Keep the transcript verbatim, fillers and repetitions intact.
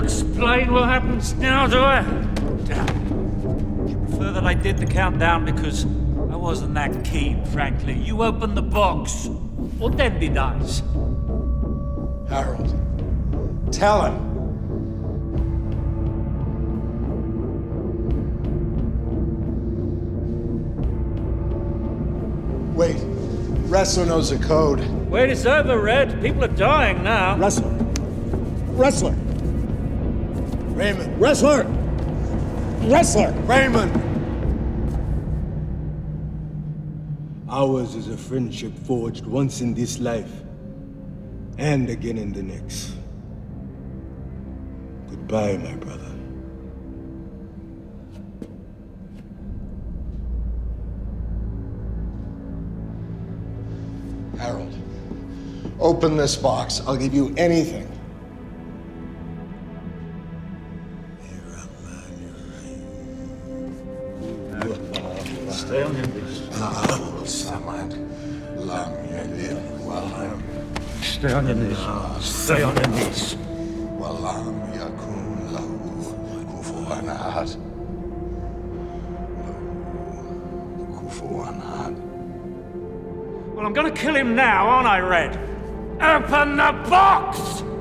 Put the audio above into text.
explain what happens now, do I? Damn. You prefer that I did the countdown because I wasn't that keen, frankly. You open the box, or Dembe dies. Harold, tell him. Wait, Wrestler knows the code. Wait, it's over, Red. People are dying now. Wrestler. Wrestler. Raymond. Wrestler. Wrestler. Raymond. Ours is a friendship forged once in this life, and again in the next. Goodbye, my brother. Harold, open this box. I'll give you anything. Stay on your knees. Stay on your knees. Stay on your knees. Well, I'm gonna kill him now, aren't I, Red? Open the box!